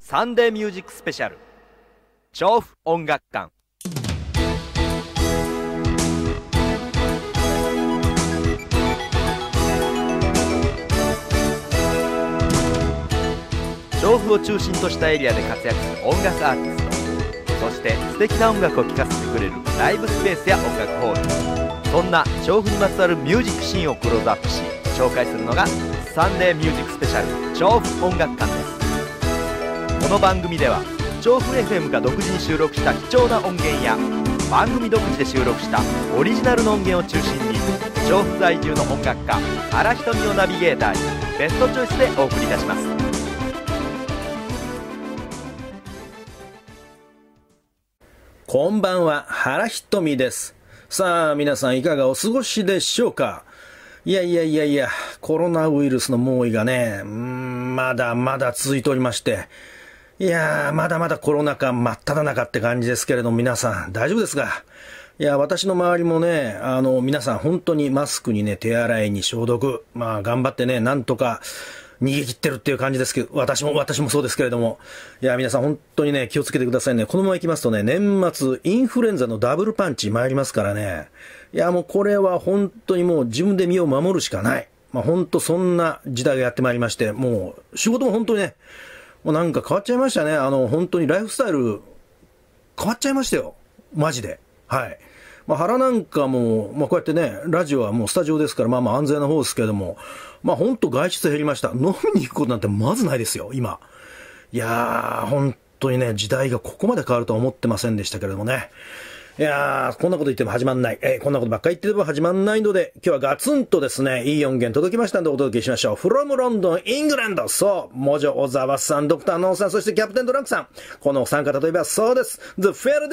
サンデーミュージックスペシャル調布音楽館。調布を中心としたエリアで活躍する音楽アーティスト、そして素敵な音楽を聴かせてくれるライブスペースや音楽ホール、そんな調布にまつわるミュージックシーンをクローズアップし紹介するのがサンデーミュージックスペシャル調布音楽館です。この番組では調布 FM が独自に収録した貴重な音源や番組独自で収録したオリジナルの音源を中心に調布在住の音楽家原ひとみをナビゲーターにベストチョイスでお送りいたします。 こんばんは、原ひとみです。さあ皆さんいかがお過ごしでしょうか。いやコロナウイルスの猛威がねまだまだ続いておりまして、いやーまだまだコロナ禍真っ只中って感じですけれども、皆さん大丈夫ですか。いや私の周りもね皆さん本当にマスクにね手洗いに消毒、頑張ってねなんとか逃げ切ってるっていう感じですけど、私もそうですけれども、いや皆さん本当にね気をつけてくださいね。このままいきますとね年末インフルエンザのダブルパンチ参りますからね。いやもうこれは本当にもう自分で身を守るしかない。本当そんな時代がやってまいりまして、もう仕事も本当にねもうなんか変わっちゃいましたね。本当にライフスタイル変わっちゃいましたよマジで。はい。腹なんかも、こうやってね、ラジオはもうスタジオですから、安全な方ですけれども、ほんと外出減りました。飲みに行くことなんてまずないですよ、今。いやー、本当にね、時代がここまで変わるとは思ってませんでしたけれどもね。いやー、こんなこと言っても始まんない。こんなことばっかり言ってれば始まんないので、今日はガツンとですね、いい音源届きましたんでお届けしましょう。from London, England。そう、モジョ小沢さん、ドクターノーさん、そしてキャプテンドランクさん。このお三方といえばそうです。The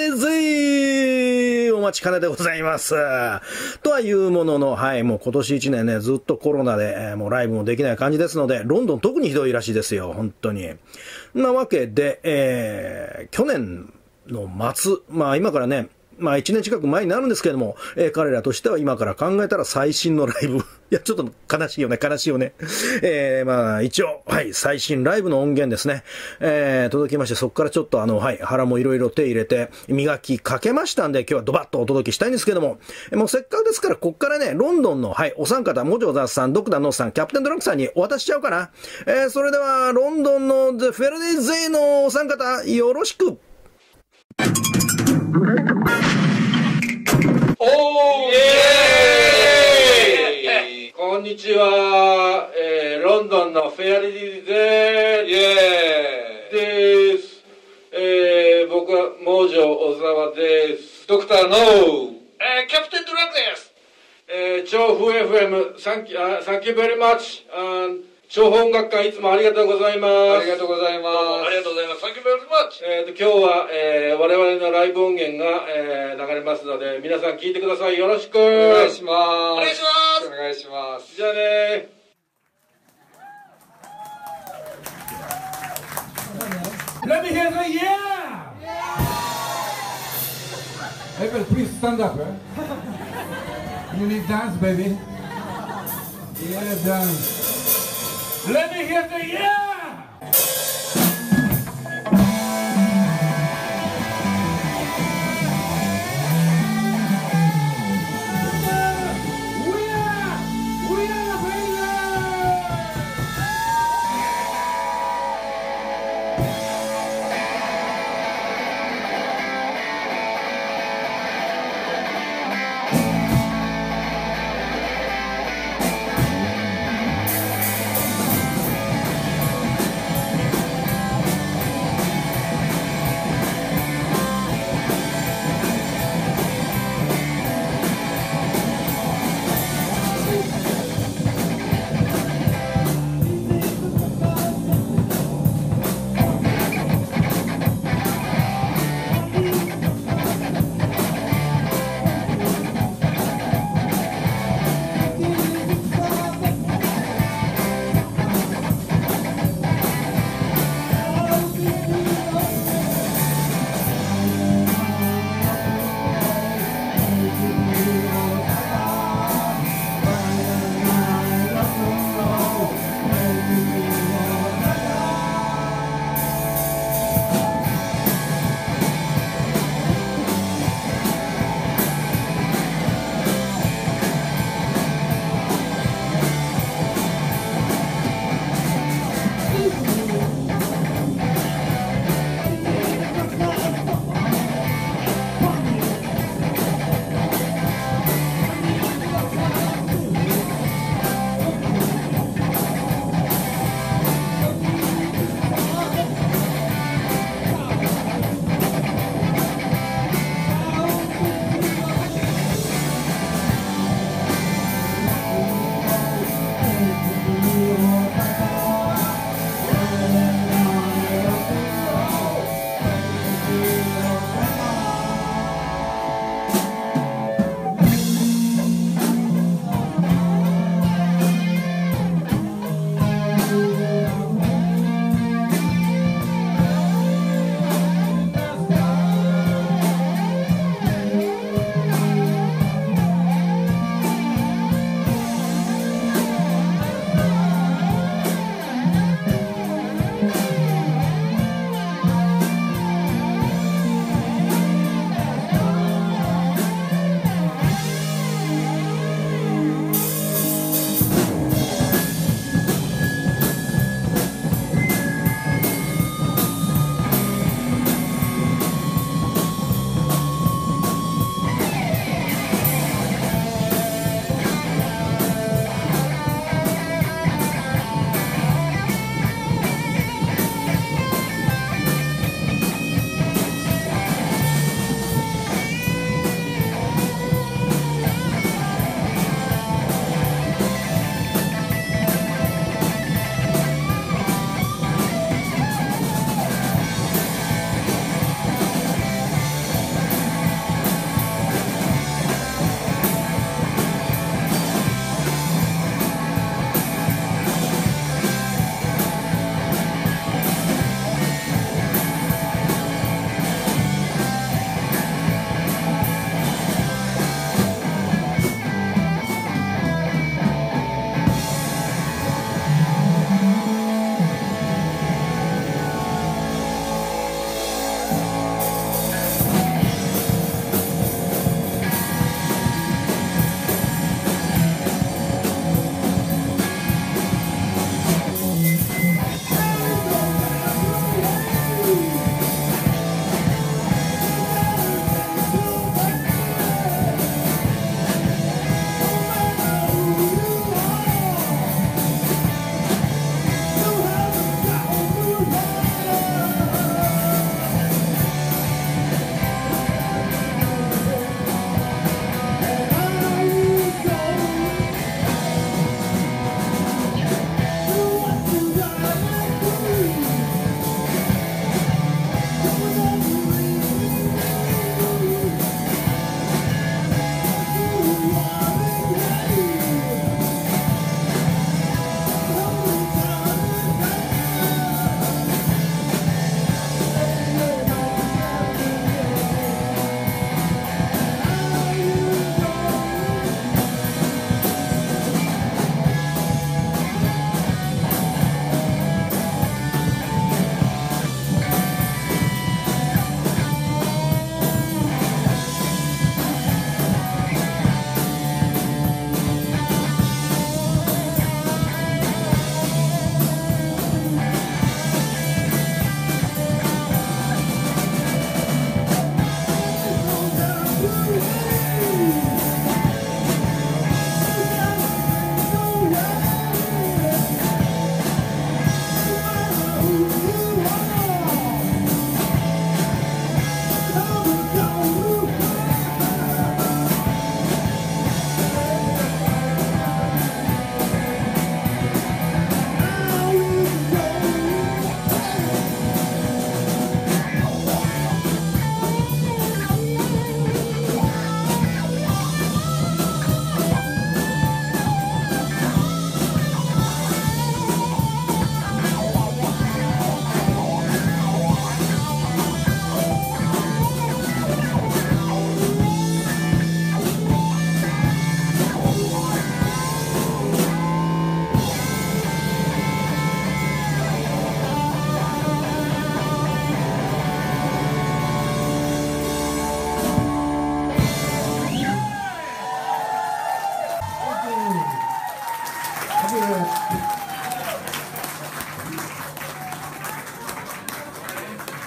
Fair Day お待ちかねでございます。とはいうものの、はい、もう今年1年ね、ずっとコロナで、もうライブもできない感じですので、ロンドン特にひどいらしいですよ、本当に。なわけで、去年の末、今からね、1年近く前になるんですけれども、彼らとしては今から考えたら最新のライブ。いや、ちょっと悲しいよね。一応、はい、最新ライブの音源ですね。届きまして、そこからちょっと腹もいろいろ手入れて、磨きかけましたんで、今日はドバッとお届けしたいんですけども、もうせっかくですから、こっからね、ロンドンの、はい、お三方、モジョザーさん、ドクターノーさん、キャプテンドランクさんにお渡ししちゃおうかな。それでは、ロンドンの The Fair Day のお三方、よろしく。 おーイエーイこんにちは、ロンドンのフェアリーゼです。僕はモージョ小沢です。ドクターノー、キャプテンドランクです。調布 FM、Thank you very much。調布音楽館いつもありがとうございます。 ありがとうございます。 ありがとうございます。Thank you very much。今日は、我々のライブ音源が、流れますので、皆さん聞いてください。よろしく。 お願いします。 お願いします。 お願いします。 じゃあね。 Let me hear the yeah! Everybody please stand up, You need dance, baby. Yeah, dance. Let me hear the yeah!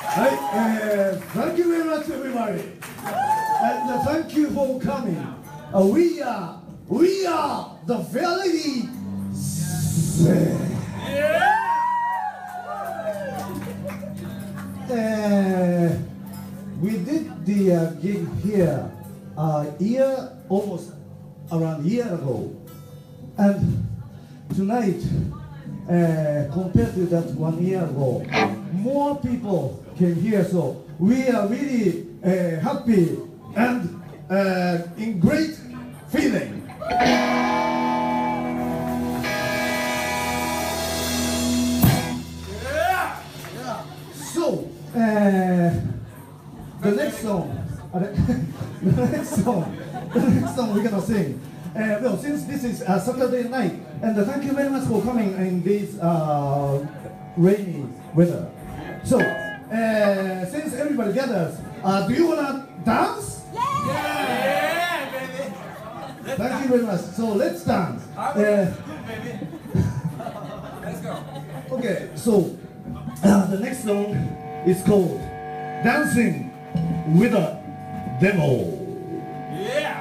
Thank you very much, everybody. And thank you for coming. We are the Fairlady. We did the gig here almost around a year ago. And tonight, compared to that 1 year ago, more people came here, so we are really happy and in great feeling. So, the next song we're gonna sing. Well, since this is Saturday night, and thank you very much for coming in this rainy weather. So, since everybody gathers, do you wanna dance? Yeah, baby. Thank you very much. So let's dance. Let's go. Okay, so the next song is called "Dancing with a Devil." Yeah.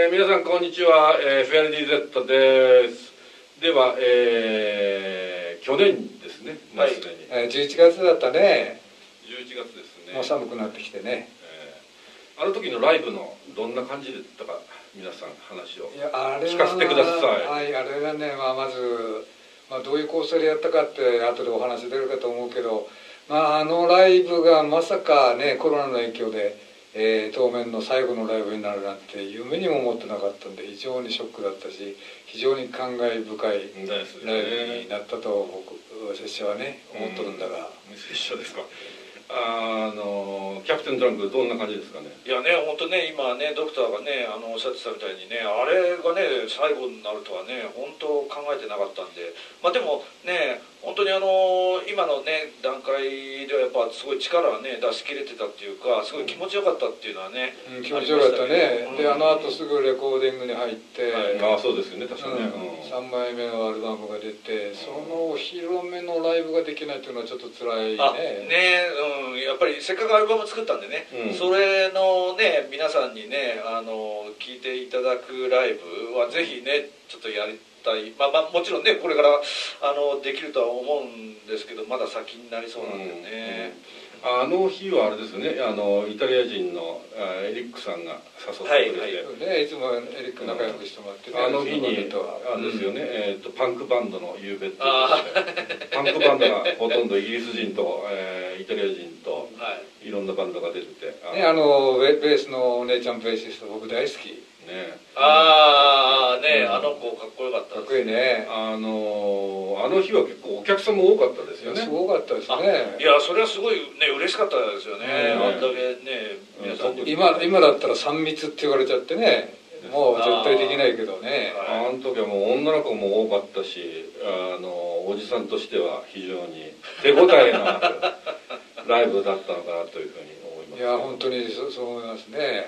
皆さんこんにちは、フェアレディ Z です。では、去年ですね、もうすでに、 11月だったね。 11月ですね。 もう寒くなってきてね。 あの時のライブのどんな感じだったか、皆さん話をいや、あれは聞かせてください。 はい、あれはね、まず、どういう構成でやったかって後でお話出るかと思うけど、あのライブがまさかね、コロナの影響で、当面の最後のライブになるなんて夢にも思ってなかったんで、非常にショックだったし、非常に感慨深いライブになったと僕、拙者はね、思っとるんだが。 拙者ですか。キャプテンドランクどんな感じですかね。 いやね、本当ね、今ね、ドクターがね、おっしゃってたみたいにね、あれがね、最後になるとはね、本当考えてなかったんで、でもね、本当に今のね、段階ではやっぱすごい力はね、出し切れてたっていうか、すごい気持ちよかったっていうのはね、 気持ちよかったね。で、あの後すぐレコーディングに入って、 そうですよね、確かにね。 3枚目のアルバムが出て、そのお披露目のライブができないっていうのはちょっと辛いね。 やっぱりせっかくアルバム作ったんでね、それのね、皆さんにね、聴いていただくライブはぜひね、ちょっとやりたい。もちろんね、これからできるとは思うんですけど、まだ先になりそうなんでね。 あの日はあれですよね、イタリア人のエリックさんが誘ってくれて、 いつもエリック仲良くしてもらってね、 あの日にあれですよね、パンクバンドの夕べってパンクバンドがほとんどイギリス人とイタリア人といろんなバンドが出てて、 ベースのお姉ちゃんベーシスト僕大好きね。 あの子かっこよかった。 かっこいいね。 あの日は結構お客さんも多かったですよね。 すごかったですね。 いや、それはすごいね、嬉しかったですよね。あんだけね、皆さんに。 今だったら3密って言われちゃってね、もう絶対できないけどね。 あの時はもう女の子も多かったし、おじさんとしては非常に手応えのあるライブだったのかなというふうに思います。 いや、本当にそう思いますね。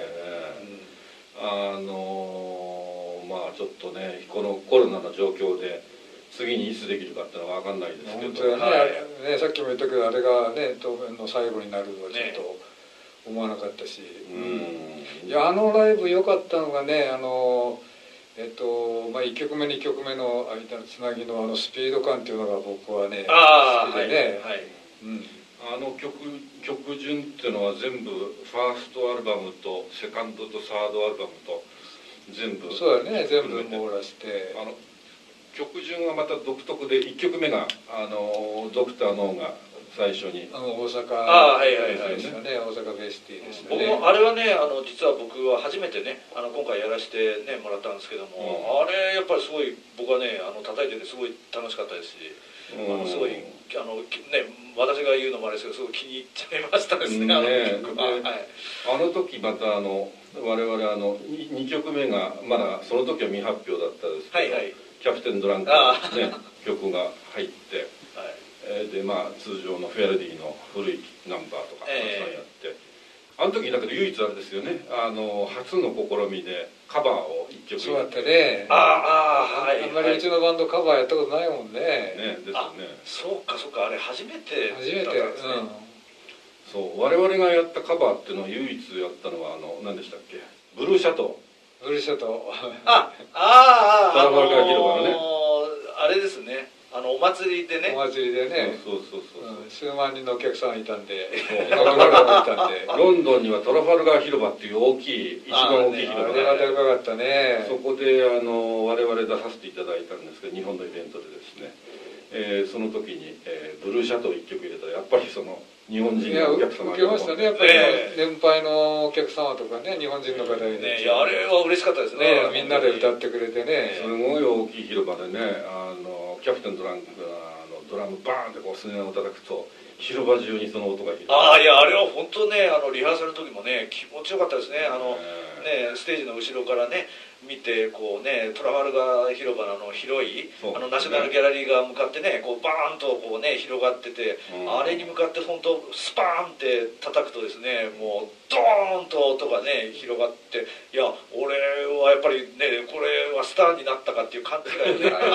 ちょっとね、このコロナの状況で次にいつできるかっていうのは分かんないですけど、 本当ね、さっきも言ったけど、あれがね、当面の最後になるのはちょっと思わなかったし、いや、あのライブ良かったのがね、1曲目2曲目の間のつなぎのスピード感っていうのが僕はね、好きでね。 あの曲順っていうのは全部ファーストアルバムとセカンドとサードアルバムと全部そうだね、全部網羅して、 曲順はまた独特で、1曲目がドクターのが最初に大阪ですよね、大阪ベースティーですね。 僕もあれはね、実は僕は初めてね、今回やらせてねもらったんですけども、あれやっぱりすごい僕はね、叩いててすごい楽しかったですし、すごいね、私が言うのもあれですけど、すごい気に入っちゃいましたですね、 あの時また我々2曲目がまだその時は未発表だったですけど、キャプテンドランクのね曲が入って、で通常のフェアレディの古いナンバーとかたくさんやって、あの時だけど唯一あれですよね、初の試みでカバーを1曲そうやってね、あんまりうちのバンドカバーやったことないもんね。 ですよね。 そうかあれ初めてそう、我々がやったカバーっていうのを唯一やったのは何でしたっけ、ブルーシャトー。 トラファルガー広場のね、 あれですね、お祭りでね、 そう数万人のお客さんいたんで、 ロンドンにはトラファルガー広場っていう大きい、一番大きい広場が、あれが高かったね。 そこで我々出させていただいたんですけど、日本のイベントでですね、その時にブルーシャトー1曲入れたら、やっぱりその日本人のお客様が受けましたね、やっぱり年配のお客様とかね、日本人の方にね、あれは嬉しかったですね。 みんなで歌ってくれてね、 すごい大きい広場でね、キャプテンドランクがドラムバーンってこうスネアを叩くと広場中にその音が広がる。 いや、あれは本当ね、リハーサルの時もね、気持ちよかったですね。ステージの後ろからね見て、こうね、トラファルガー広場の広いナショナルギャラリーが向かってね、こうバーンとこうね広がってて、あれに向かって本当スパーンって叩くとですね、もうドーンと音がね広がって、いや、俺はやっぱりね、これはがスターになったかっていう勘違いでライブ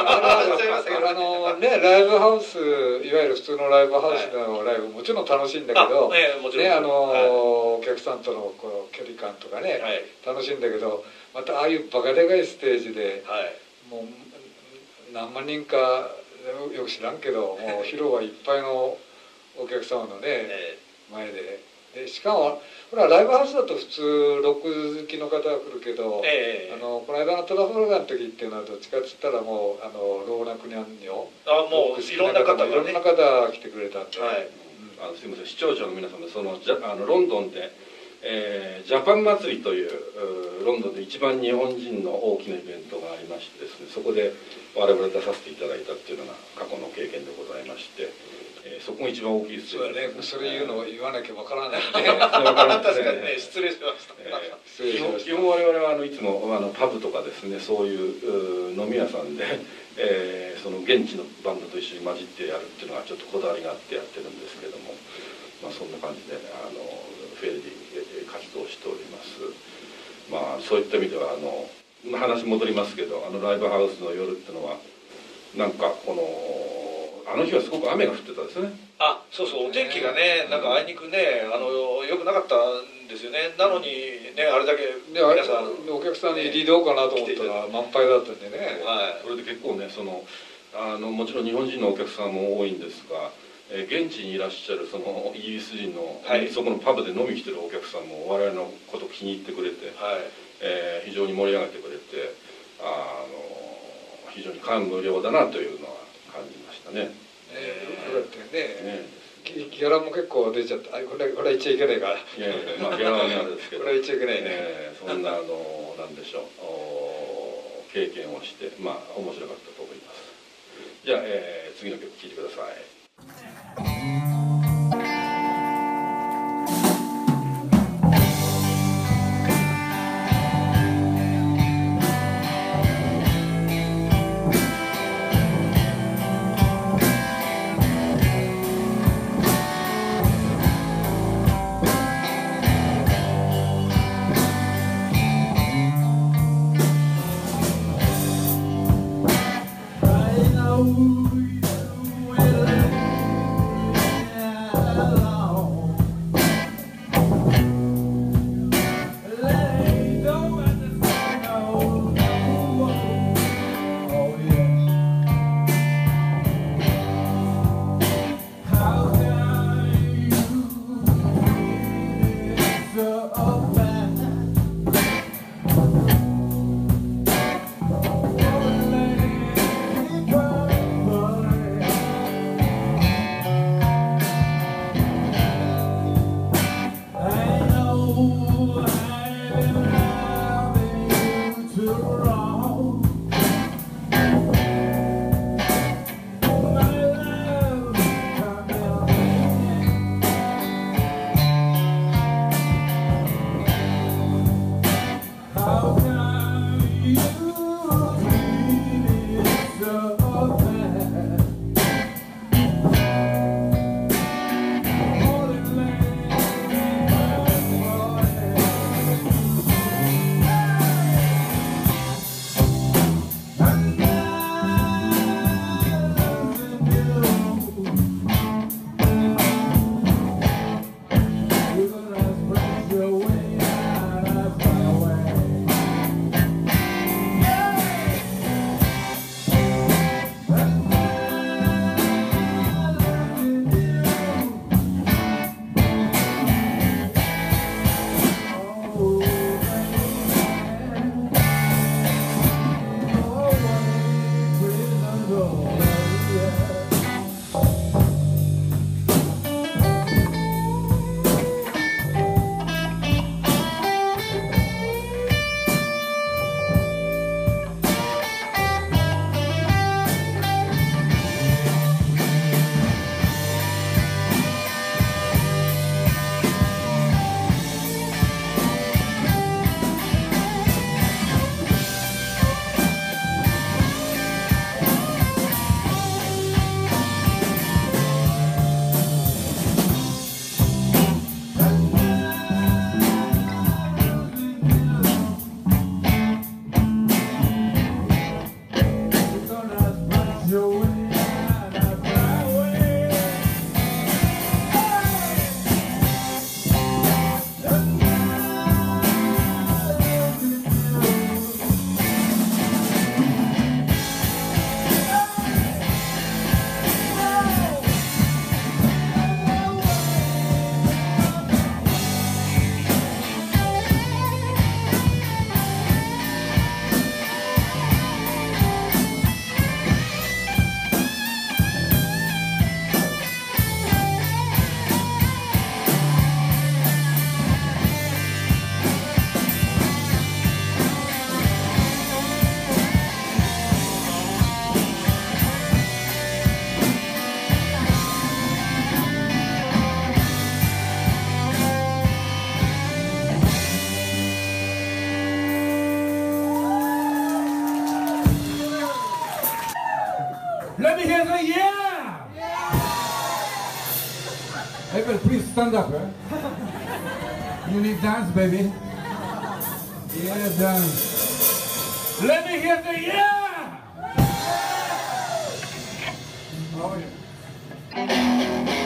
ハウス、いわゆる普通のライブハウスのライブもちろん楽しいんだけど、 もちろんお客さんとのこう距離感とかね、楽しいんだけど、またああいうバカでかいステージで、もう何万人かよく知らんけど、もう広場いっぱいのお客様のね、前で。しかもほらライブハウスだと普通ロック好きの方が来るけど、この間のトラフォルガーの時っていうのはどっちかっつったらもう老若男女、 もういろんな方がね、 いろんな方が来てくれたんで、 すみません、視聴者の皆様でロンドンで、ジャパン祭りというロンドンで一番日本人の大きなイベントがありましてですね、そこで我々出させていただいたっていうのが過去の経験でございまして。そこが一番大きいですよね。 それ言うのを言わなきゃわからないね。 確かにね、失礼しました。 基本我々はいつもパブとかですね、そういう飲み屋さんで、その現地のバンドと一緒に混じってやるっていうのはちょっとこだわりがあってやってるんですけども、そんな感じでフェレディ活動しております。そういった意味では話戻りますけど、ライブハウスの夜っていうのはなんかあの日はすごく雨が降ってたですね。 そうそう、お天気がね、なんかあいにくね、良くなかったんですよね。なのにね、あれだけ皆さんお客さんに入りどうかなと思ったら満杯だったんでね。 それで結構ね、もちろん日本人のお客さんも多いんですが、現地にいらっしゃるそのイギリス人の、そこのパブで飲みに来てるお客さんも我々のことを気に入ってくれて、非常に盛り上げてくれて、非常に感無量だなというのは感じましたね。 ギャラも結構出ちゃった。これ言っちゃいけないから。 ギャラはねあれですけど。 これ言っちゃいけないね。 そんななんでしょう、経験をして面白かったと思います。じゃあ、次の曲聴いてください。 I know you will Let me hear the yeah! Everybody, please stand up. You need dance, baby. Yeah, dance. Let me hear the yeah! Oh, yeah.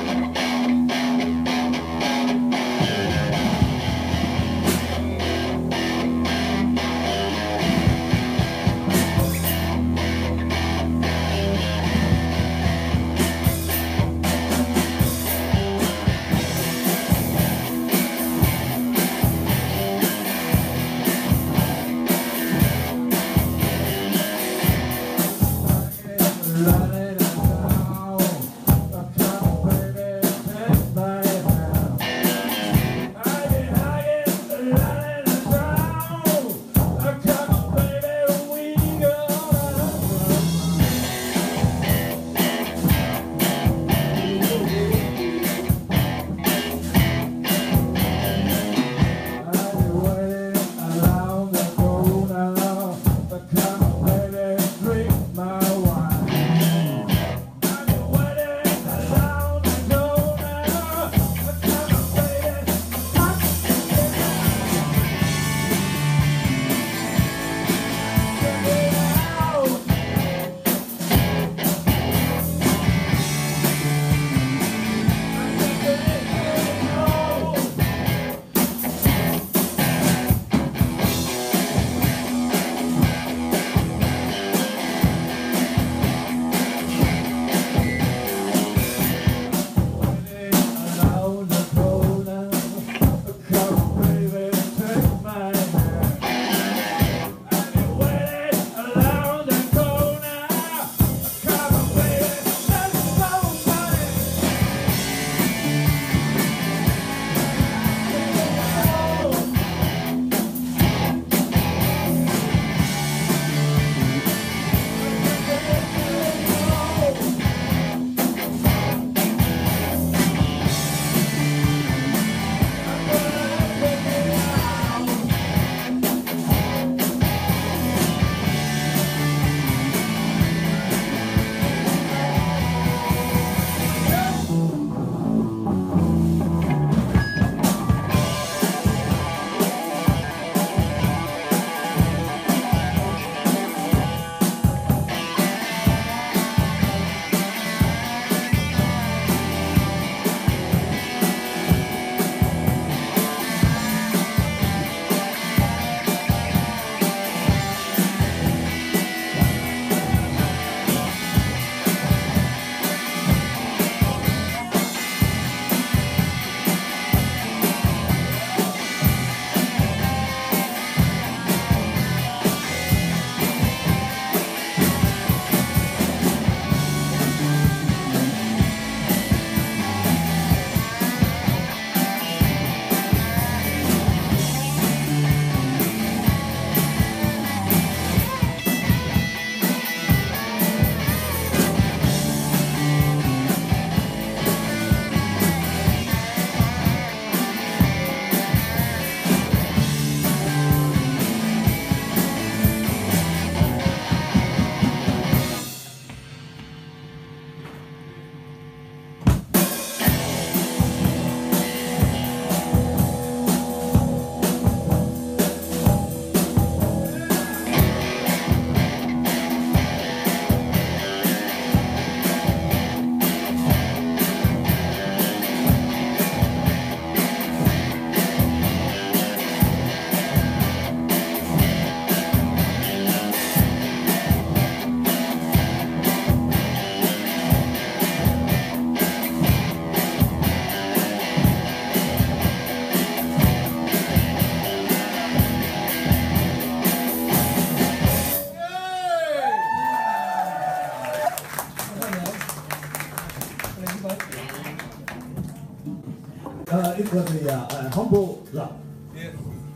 It was a humble rap. Yes.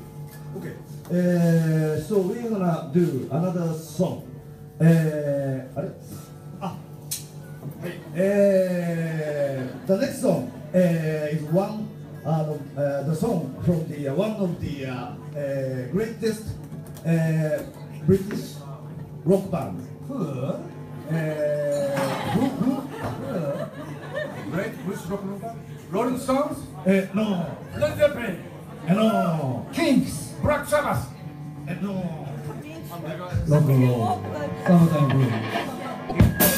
Okay. So we're gonna do another song. あれ? The next song is one the song from the one of the greatest British rock band. Rolling Stones? No. Led Zeppelin? No. Kings? Black Sabbath? No. Rock and roll. Summertime blues.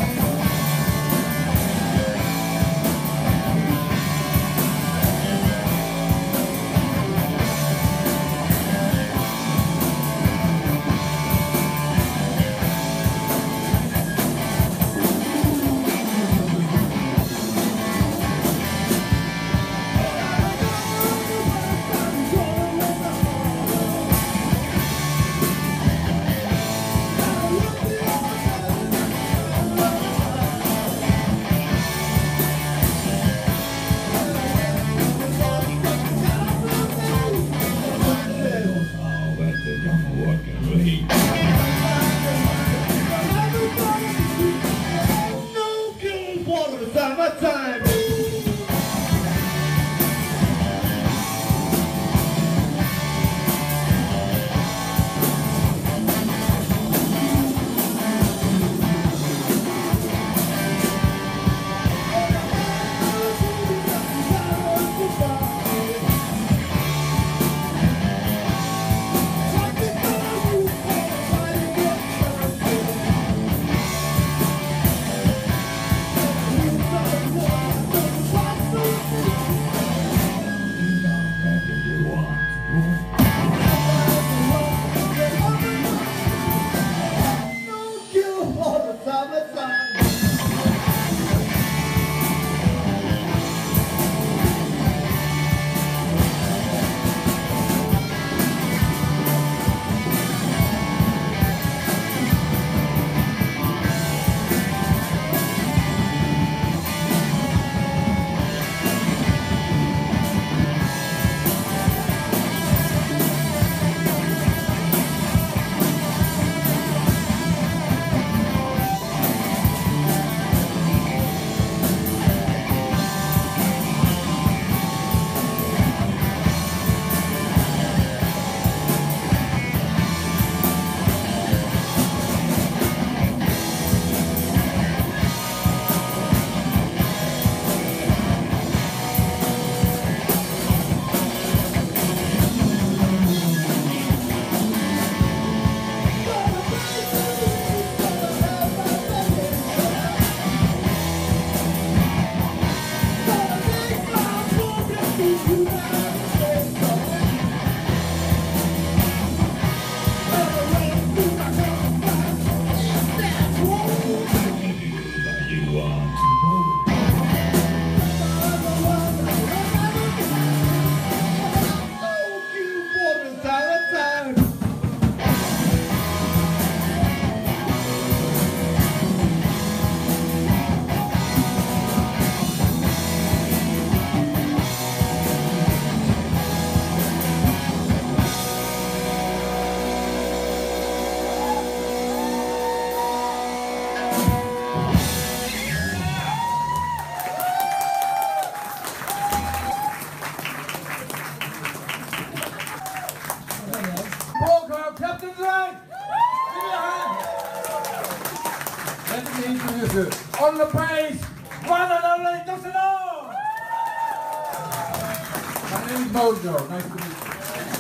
Captain's line! Give me a hand! Let me introduce you. On the bass, one and only Dosino! My name is Mojo. Nice to meet you.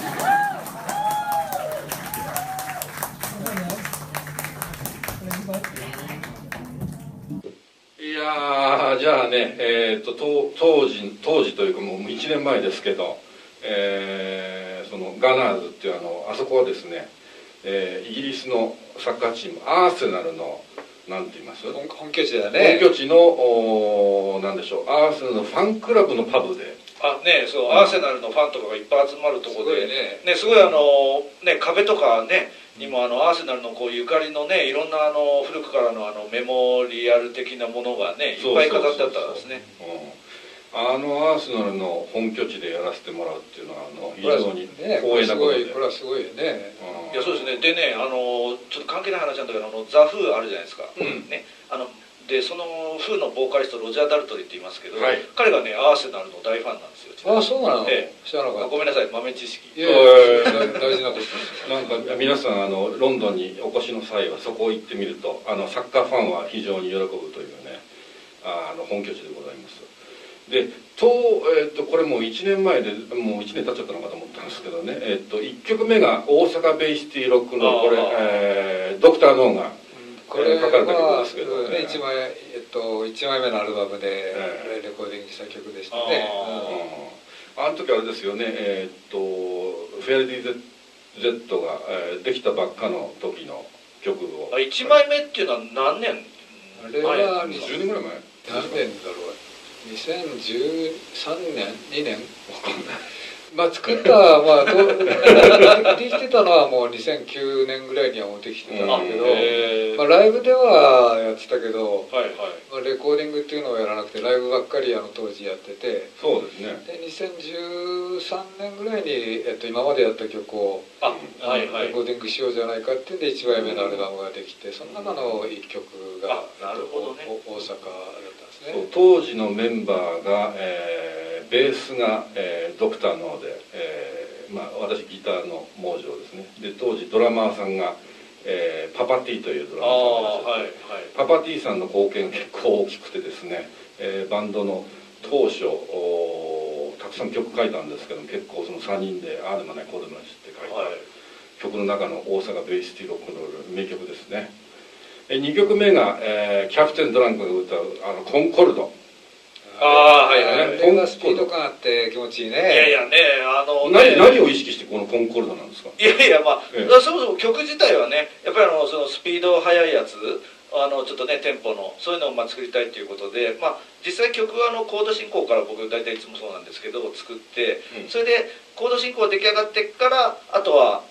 いやー、じゃあね、当時というかもう1年前ですけど、そのガナーズっていうあそこはですね、イギリスのサッカーチームアーセナルのなんて言います？ 本拠地だよね。 本拠地のなんでしょう、アーセナルのファンクラブのパブで。 そう、アーセナルのファンとかがいっぱい集まるところでね、すごい壁とかねにもアーセナルのこうゆかりのねいろんな古くからのメモリアル的なものがねいっぱい飾ってあったんですね。 アーセナルの本拠地でやらせてもらうっていうのは非常に光栄なことで、 これはすごいよね。 いやそうですね。でねちょっと関係ない話なんだけどザ・フーあるじゃないですか、ね、 でそのフーのボーカリストロジャー・ダルトリーって言いますけど、 はい、 彼がねアーセナルの大ファンなんですよ。 あ、そうなの、知らなかった。 ごめんなさい、豆知識。 いやいや、大事なことです。 なんか皆さんロンドンにお越しの際はそこを行ってみるとサッカーファンは非常に喜ぶというね本拠地でございます。でこれもう1年前でもう1年経っちゃったのかと思ったんですけどね、1曲目が大阪ベイシティロックのこれ、ドクター・ノーがこれ書かれた曲ですけど、 ね、1枚目のアルバムでレコーディングした曲でしたね。 あの時あれですよね、フェアレディ Z ができたばっかの時の曲を。 1枚目っていうのは何年？ あれは 10年ぐらい前？ 何年だろう。2013年2年まあ作ったまあできてたのはもう2009年ぐらいにはもうできてたんだけど、まあ、ライブではやってたけど、まあ、レコーディングっていうのをやらなくてライブばっかり当時やってて、 そうですね。 で2013年ぐらいに、今までやった曲をレコーディングしようじゃないかっていうんで1枚目のアルバムができて、その中の1曲が大阪だったんですね。 そう当時のメンバーが、ベースが、ドクター・ノーで、まあ、私ギターのモージョですね。で当時ドラマーさんが、パパティというドラマーさんがいらっしゃって、パパティさんの貢献結構大きくてですね、バンドの当初たくさん曲書いたんですけども、結構その3人でああでもないこうでもないって書いた曲の中の大阪ベイシティロックンロール名曲ですね。2曲目が、キャプテン・ドランクが歌うコンコルド。 こんなスピード感あって気持ちいいね。 いやいやね、 何を意識してこのコンコルドなんですか？ いやいや、まあ、そもそも曲自体はね、やっぱりそのスピード速いやつ、ちょっとねテンポのそういうのを作りたいということで、まあ実際曲はコード進行から僕大体いつもそうなんですけど作って、それでコード進行出来上がってからあとは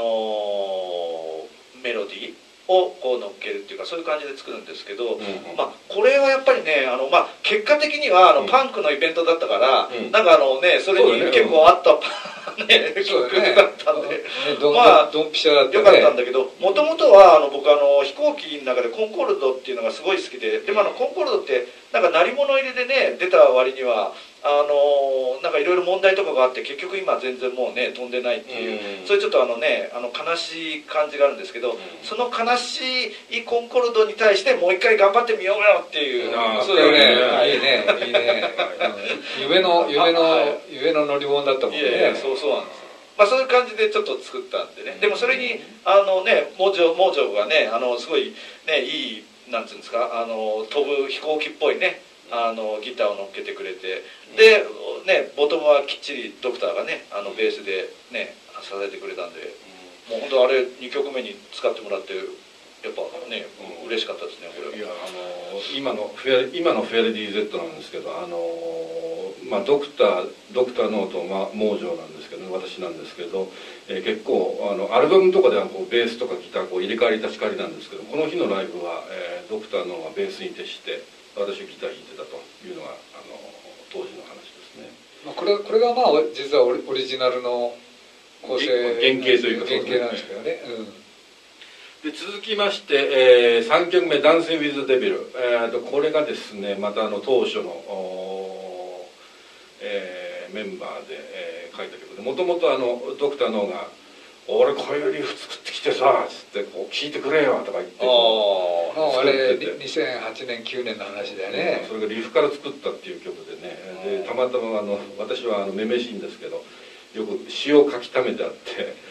メロディーをこう乗っけるっていうかそういう感じで作るんですけど、まあこれはやっぱりねまあ結果的にはパンクのイベントだったから、なんかねそれに結構合った曲だったんで、まあドンピシャだったね。よかったんだけど、もともとは僕飛行機の中でコンコルドっていうのがすごい好きで、でもコンコルドってなんか鳴り物入れでね出た割にはなんかいろいろ問題とかがあって結局今全然もうね飛んでないっていう、そういうちょっと悲しい感じがあるんですけど、その悲しいコンコルドに対してもう一回頑張ってみようよっていう、 そうだね、いいねいいね夢の乗り物だったもんね。 いやいやそうなんです。まあそういう感じでちょっと作ったんでね。でもそれにモージョがねすごいねいいなんていうんですか飛ぶ飛行機っぽいねギターを乗っけてくれて、でねボトムはきっちりドクターがねベースでね支えてくれたんで、もう本当あれ2曲目に使ってもらってやっぱね嬉しかったですねこれは。 いや今のフェアレディ Z なんですけどまあドクターノート、まあ、モージョなんですけど、私なんですけど、結構アルバムとかではこうベースとかギターこう入れ替わり立ち替わりなんですけど、この日のライブは、ドクターノーがベースに徹して私はギター弾いてたというのが当時の話ですね。 これがまあ実はオリジナルの構成原型というか原型なんですけどね。 で続きまして、3曲目「ダンシング・ウィズ・デビル」これがですねまた当初のメンバーで、書いた曲で、もともとドクターノーが「俺こういうリフ作ってきてさ」つってこう「聴いてくれよ」とか言ってあれ2008年9年の話だよね。 それがリフから作ったっていう曲でね、でたまたま私はめめしいんですけどよく詩を書き溜めてあって。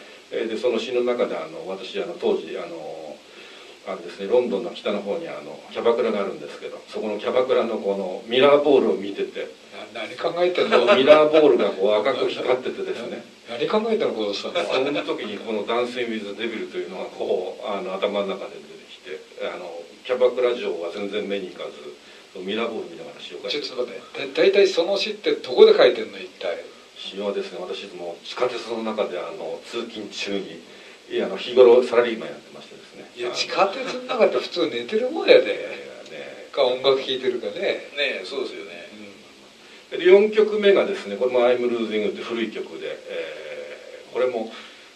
でその詩の中で私当時ですね、ロンドンの北の方にキャバクラがあるんですけど、そこのキャバクラのこのミラーボールを見てて、 何考えてんのミラーボールがこう赤く光っててですね何考えてんのこの人。その時にこの「ダンシング・ウィズ・デビル」というのがこう頭の中で出てきて、キャバクラ嬢は全然目に行かずミラーボール見ながら詩を書いて。 ちょっと待って、大体その詩ってどこで書いてんの一体。 詩はですね、私も地下鉄の中で通勤中に日頃サラリーマンやってましてですね。 いや地下鉄の中って普通寝てるもんやで、か音楽聴いてるかね。 ねそうですよね。 で4曲目がですね、これも「I'm Losing」って古い曲で、これも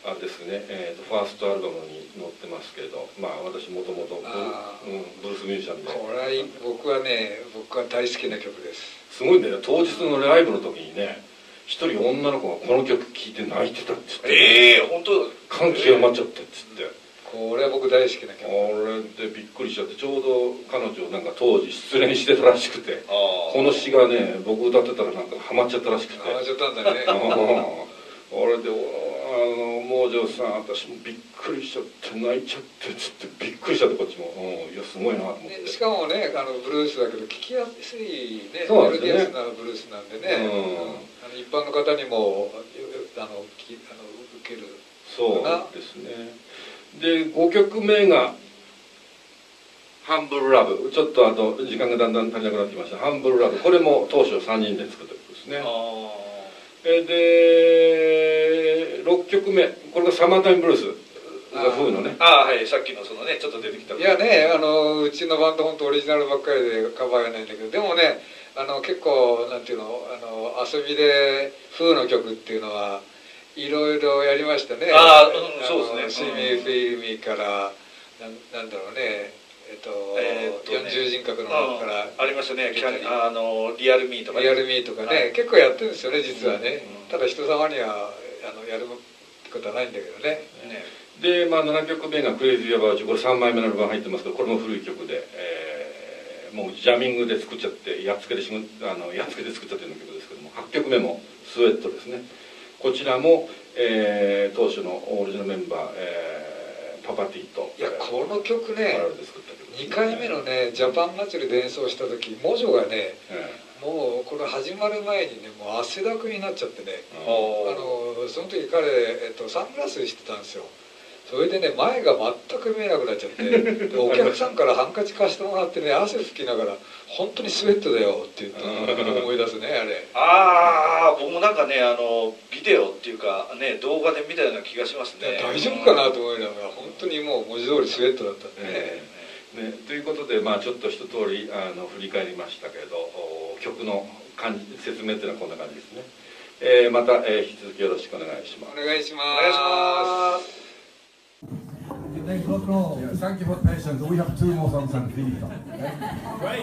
あれですね、ファーストアルバムに載ってますけど、まあ私もともとブルースミュージシャンで、 これは僕は大好きな曲です。 すごいんだよ。当日のライブの時にね、一人女の子がこの曲聴いて泣いてたっつって、 本当感極まっちゃってっつって、 これは僕大好きな曲。 これでびっくりしちゃって、ちょうど彼女なんか当時失恋してたらしくて、この詩がね僕歌ってたらなんかハマっちゃったらしくて、 ハマっちゃったんだね。 俺で盲女さん、私もびっくりしちゃって泣いちゃってっつってびっくりしちゃって、こっちもいやすごいなと思って、 しかもねブルースだけど聴きやすいね、 メロディアスなブルースなんでね、一般の方にも受ける。 そうですね。で5曲目が「ハンブルラブ」、ちょっとあと時間がだんだん足りなくなってきました。「ハンブルラブ」、これも当初3人で作った曲ですね。で6曲目、これが「サマータイムブルース」が風のね、 はい、さっきのそのねちょっと出てきた。 いやね、うちのバンド本当オリジナルばっかりでカバーやないんだけど、でもね結構なんていうの、遊びで風の曲っていうのはいろいろやりましたね。 そうですね。 シーミーフィルミーからなんだろうね、40人格の中からありましたね。リアルミーとかリアルミーとかね、結構やってるんですよね実はね。ただ人様にはやるってことはないんだけどね。 で7曲目が「クレイジーアバウチ」、これ3枚目のアルバム入ってますけど、これも古い曲で、もうジャミングで作っちゃってやっつけで作っちゃったような曲ですけども、8曲目も「スウェット」ですね。こちらも、当初のオリジナルメンバー、パパティと、 いやこの曲ね、2回目のねジャパン祭りで演奏した時、モジョがね、もうこれ始まる前にねもう汗だくになっちゃってね、その時彼、サングラスしてたんですよ。それでね前が全く見えなくなっちゃってでお客さんからハンカチ貸してもらってね、汗拭きながら「本当にスウェットだよ」って言ったのを思い出すね、あれ。 僕もなんかねビデオっていうかね動画で見たような気がしますね。 大丈夫かなと思いながら、本当にもう文字通りスウェットだったんでね。 ということでちょっと一通り振り返りましたけど、曲の説明っていうのはこんな感じですね。また、引き続きよろしくお願いします。 お願いします。 Thank you for the patience. We have 2 more songs and finito. Great.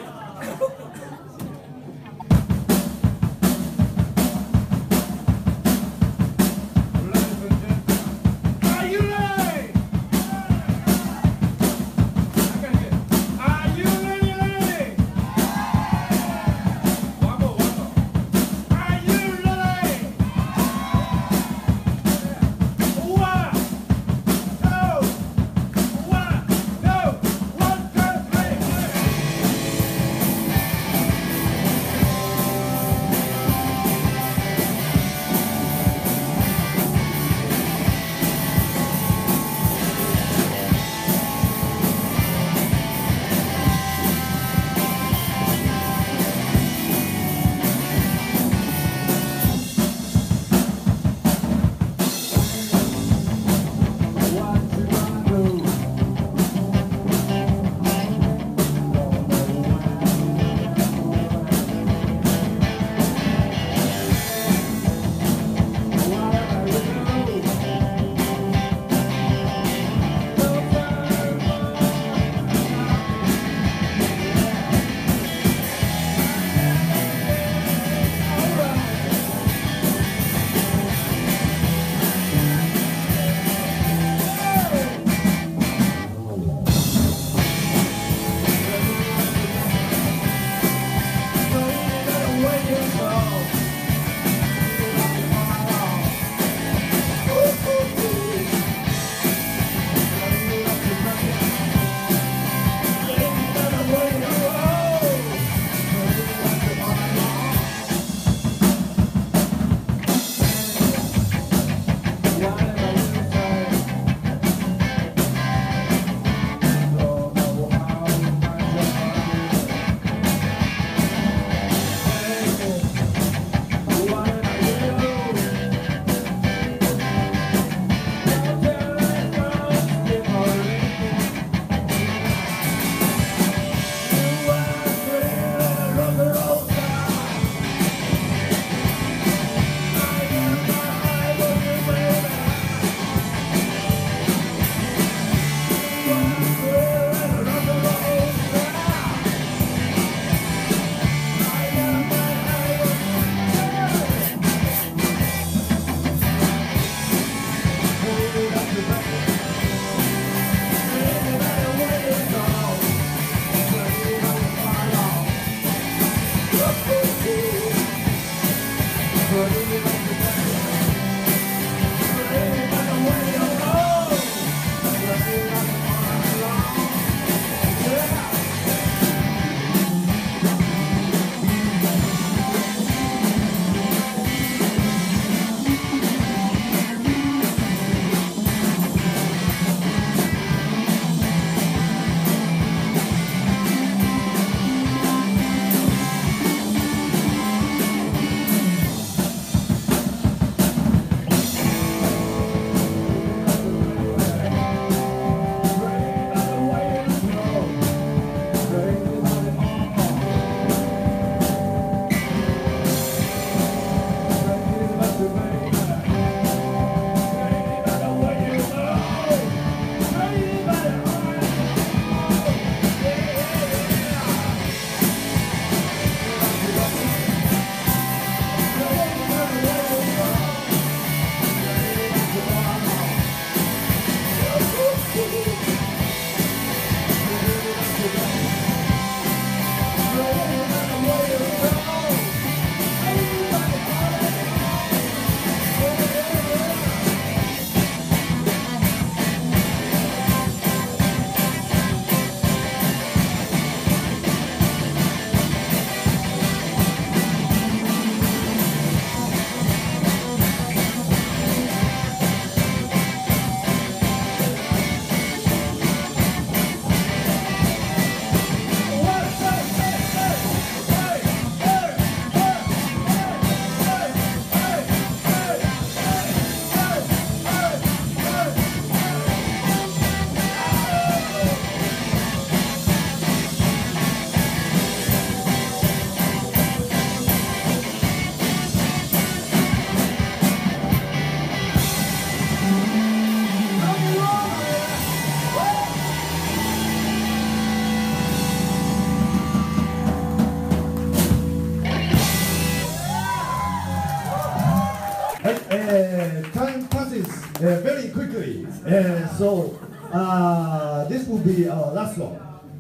So this will be our last song.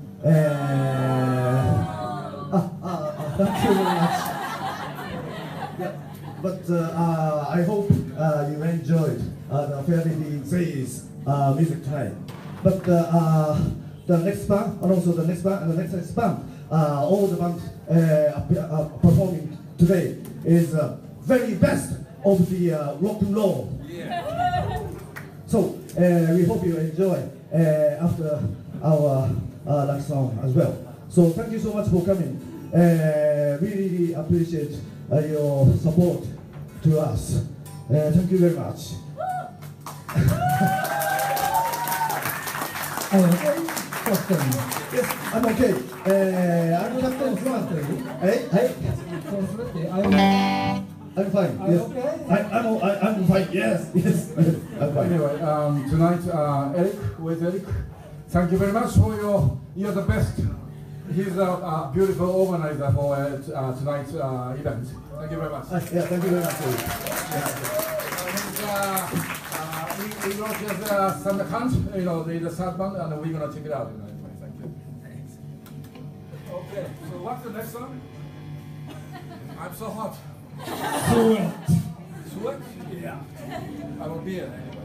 Thank you very much. Yeah, but I hope you enjoyed the Fairly Says music tonight. But the next band, and also the next band, and the next band, all the bands performing today is very best of the rock and roll. Yeah. So we hope you enjoy after our last song as well. So thank you so much for coming. We really appreciate your support to us. Thank you very much. Yes, I'm okay. I'm not going to Hey, I'm fine. Yes. Okay? I'm fine. Yes, yes. I'm fine. Anyway, tonight, Eric, with Eric, thank you very much for you're the best. He's a beautiful organizer for tonight's event. Thank you very much. Yeah, thank you very much. We wrote just some account, the third band, and we're gonna check it out. Thank you. Okay, so what's the next song? I'm so hot. Sweat. Sweat? Yeah. I will be here anyway.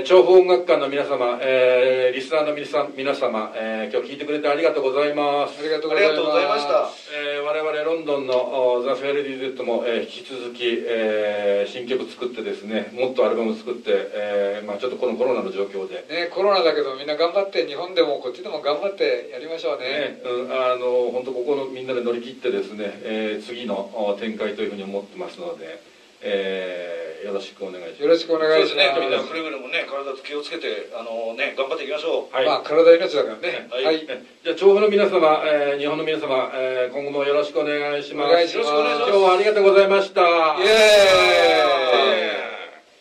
調布音楽館の皆様、リスナーの皆様、今日聞いてくれてありがとうございます。 ありがとうございました。 我々ロンドンのザ・フェアレディーズも、引き続き、新曲作ってですね、もっとアルバム作って、ちょっとこのコロナの状況で、 ね、コロナだけどみんな頑張って、日本でもこっちでも頑張ってやりましょうね。 本当ここのみんなで乗り切ってですね、次の展開というふうに思ってますので、よろしくお願いします。 よろしくお願いします。 そうですね。みんなくれぐれもね、体気をつけて頑張っていきましょう。 はい。 体命だからね。 はい。 じゃあ調布の皆様、日本の皆様、今後もよろしくお願いします。 よろしくお願いします。 今日はありがとうございました。 イエーイ。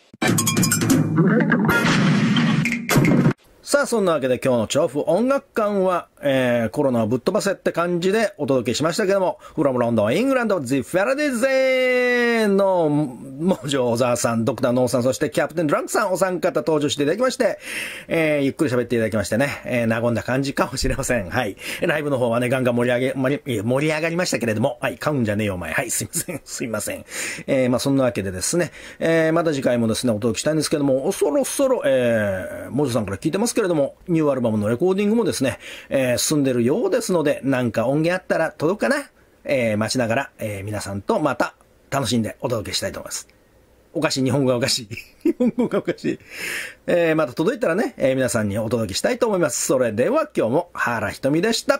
さあ、そんなわけで今日の調布音楽館は、コロナをぶっ飛ばせって感じでお届けしましたけども、from London, England, The Faraday のモージョー小沢さん、ドクターノーさん、そしてキャプテンドランクさんお三方登場していただきまして、ゆっくり喋っていただきましてね、和んだ感じかもしれません。はい。ライブの方はね、ガンガン盛り上がりましたけれども、はい、買うんじゃねえよお前。はい、すいません。そんなわけでですね、また次回もですね、お届けしたいんですけども、そろそろ、モージョーさんから聞いてますけれども、ニューアルバムのレコーディングもですね、進んでるようですので、なんか音源あったら届くかな、待ちながら、皆さんとまた楽しんでお届けしたいと思います。おかしい、日本語がおかしい。日本語がおかしい。また届いたらね、皆さんにお届けしたいと思います。それでは今日も原ひとみでした。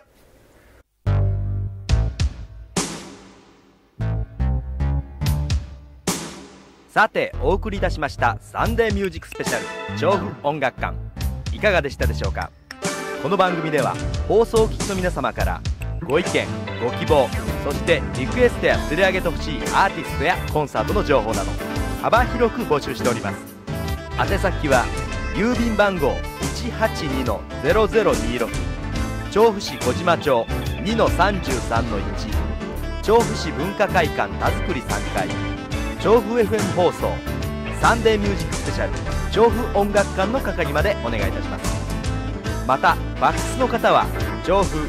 さてお送りいたしましたサンデーミュージックスペシャル調布音楽館、いかがでしたでしょうか。この番組では放送を聞きの皆様からご意見ご希望、そしてリクエストや取り上げてほしいアーティストやコンサートの情報など幅広く募集しております。宛先は郵便番号 182-0026 調布市小島町 2-33-1 調布市文化会館田作り3階調布 FM 放送サンデーミュージックスペシャル調布音楽館の係までお願いいたします。またファックスの方は調布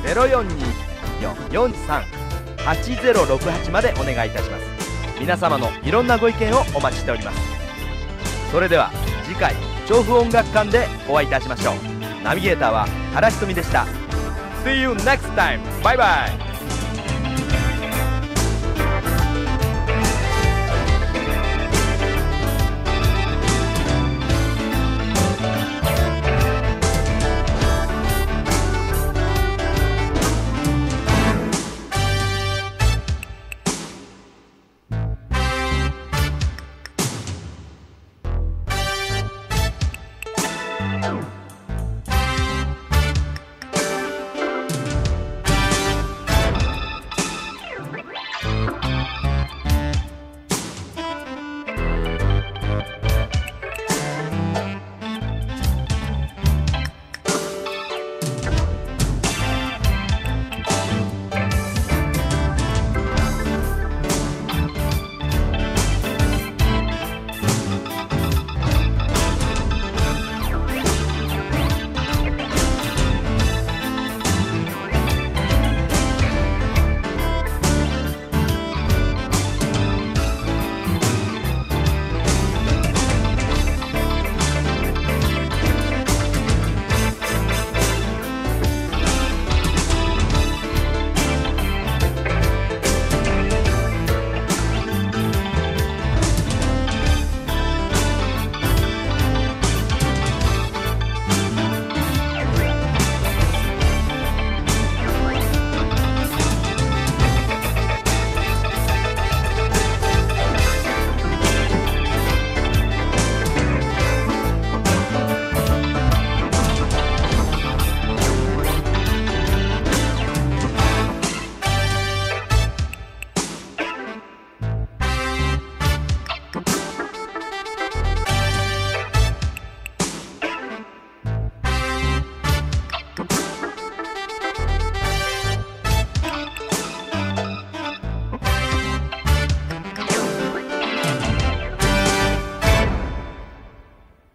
0424438068 までお願いいたします。皆様のいろんなご意見をお待ちしております。それでは次回調布音楽館でお会いいたしましょう。ナビゲーターは原ひとみでした。 See you next time! バイバイ。